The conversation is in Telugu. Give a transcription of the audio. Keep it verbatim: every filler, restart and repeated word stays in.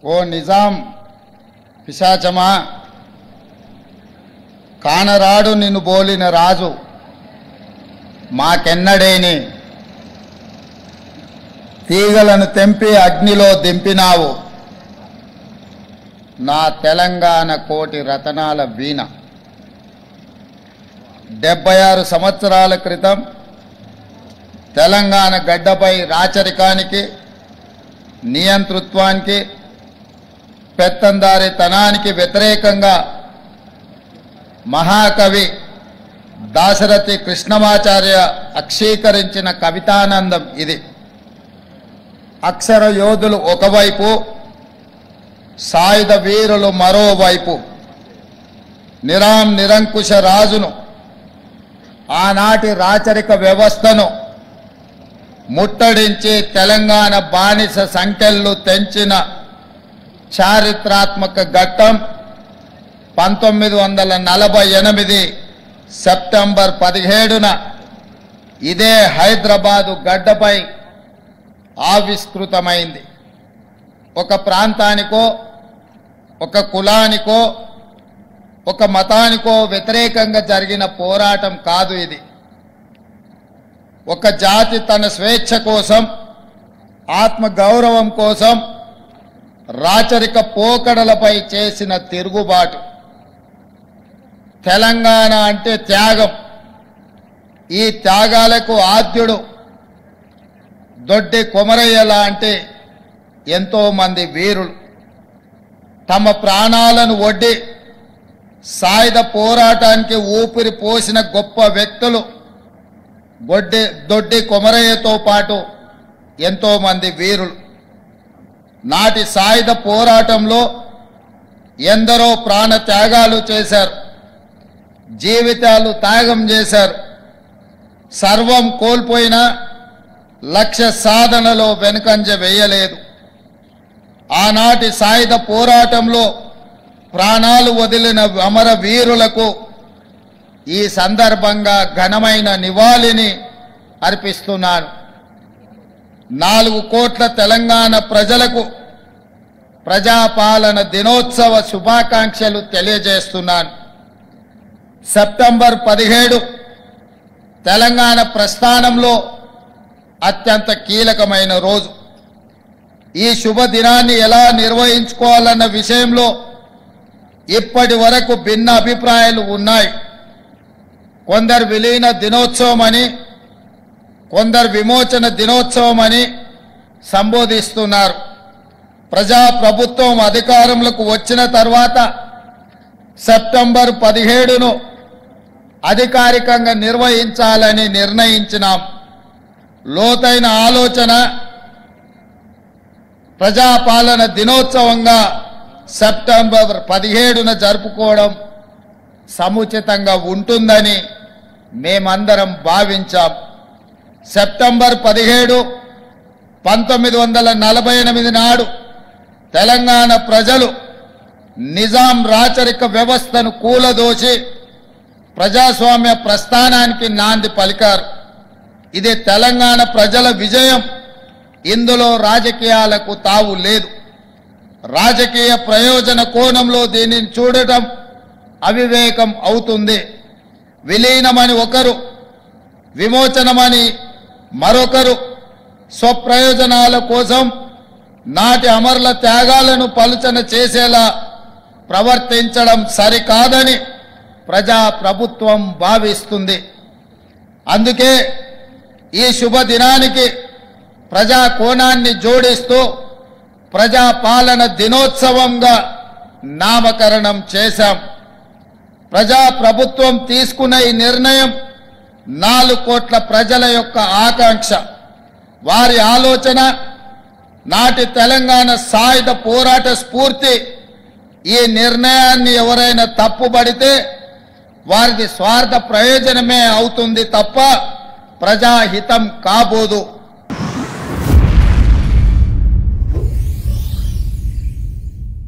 ఓ నిజాం పిశాచమా, కానరాడు నిన్ను బోలిన రాజు మాకెన్నడేని, తీగలను తెంపి అగ్నిలో దింపినావు నా తెలంగాణ కోటి రతనాల వీణ. డెబ్బై ఆరు సంవత్సరాల క్రితం తెలంగాణ గడ్డపై రాచరికానికి, నియంతృత్వానికి, పెత్తందారితనానికి వ్యతిరేకంగా మహాకవి దాశరథి కృష్ణమాచార్య అక్షీకరించిన కవితానందం ఇది. అక్షర యోధులు ఒకవైపు, సాయుధ వీరులు మరోవైపు. నిరాం నిరంకుశ రాజును, ఆనాటి రాచరిక వ్యవస్థను ముట్టడించి తెలంగాణ బానిస సంఖ్యలు తెంచిన చారిత్రాత్మక ఘట్టం పంతొమ్మిది వందల నలభై ఎనిమిది సెప్టెంబర్ పదిహేడున ఇదే హైదరాబాదు గడ్డపై ఆవిష్కృతమైంది. ఒక ప్రాంతానికో, ఒక కులానికో, ఒక మతానికో వ్యతిరేకంగా జరిగిన పోరాటం కాదు ఇది. ఒక జాతి తన స్వేచ్ఛ కోసం, ఆత్మగౌరవం కోసం రాచరిక పోకడలపై చేసిన తిరుగుబాటు. తెలంగాణ అంటే త్యాగం. ఈ త్యాగాలకు ఆద్యుడు దొడ్డి కొమరయ్య లాంటి ఎంతోమంది వీరులు తమ ప్రాణాలను ఒడ్డి సాయుధ పోరాటానికి ఊపిరి పోసిన గొప్ప వ్యక్తులు గొడ్డి దొడ్డి కొమరయ్యతో పాటు ఎంతోమంది వీరులు. నాటి సాయుధ పోరాటంలో ఎందరో ప్రాణ త్యాగాలు చేశారు, జీవితాలు త్యాగం చేశారు. సర్వం కోల్పోయినా లక్ష్య సాధనలో వెనుకంజ వేయలేదు. ఆనాటి సాయుధ పోరాటంలో ప్రాణాలు వదిలిన అమర వీరులకు ఈ సందర్భంగా ఘనమైన నివాళిని అర్పిస్తున్నాను. నాలుగు కోట్ల తెలంగాణ ప్రజలకు ప్రజాపాలన దినోత్సవ శుభాకాంక్షలు తెలియజేస్తున్నాను. సెప్టెంబర్ పదిహేడు తెలంగాణ ప్రస్థానంలో అత్యంత కీలకమైన రోజు. ఈ శుభదినాన్ని ఎలా నిర్వహించుకోవాలన్న విషయంలో ఇప్పటి వరకు భిన్న అభిప్రాయాలు ఉన్నాయి. కొందరు విలీన దినోత్సవం అని, కొందరు విమోచన దినోత్సవం అని సంబోధిస్తున్నారు. ప్రజాప్రభుత్వం అధికారంలోకి వచ్చిన తర్వాత సెప్టెంబర్ పదిహేడును అధికారికంగా నిర్వహించాలని నిర్ణయించినాం. లోతైన ఆలోచన ప్రజాపాలన దినోత్సవంగా సెప్టెంబర్ పదిహేడున జరుపుకోవడం సముచితంగా ఉంటుందని మేమందరం భావించాం. సెప్టెంబర్ పదిహేడు పంతొమ్మిది వందల నలభై ఎనిమిది నాడు తెలంగాణ ప్రజలు నిజాం రాచరిక వ్యవస్థను కూలదోసి ప్రజాస్వామ్య ప్రస్థానానికి నాంది పలికారు. ఇది తెలంగాణ ప్రజల విజయం. ఇందులో రాజకీయాలకు తావు లేదు. రాజకీయ ప్రయోజన కోణంలో దీనిని చూడటం అవివేకం అవుతుంది. విలీనమని ఒకరు, విమోచనమని మరొకరు స్వప్రయోజనాల కోసం నాటి అమరుల త్యాగాలను పలుచన చేసేలా ప్రవర్తించడం సరికాదని ప్రజా ప్రభుత్వం భావిస్తుంది. అందుకే ఈ శుభదినానికి ప్రజా కోణాన్ని జోడిస్తూ ప్రజాపాలన దినోత్సవంగా నామకరణం చేశాం. ప్రజా ప్రభుత్వం తీసుకున్న ఈ నిర్ణయం నాలుగు కోట్ల ప్రజల యొక్క ఆకాంక్ష, వారి ఆలోచన, నాటి తెలంగాణ సాయుధ పోరాట స్ఫూర్తి. ఈ నిర్ణయాన్ని ఎవరైనా తప్పుబడితే వారిది స్వార్థ ప్రయోజనమే అవుతుంది తప్ప ప్రజాహితం కాబోదు.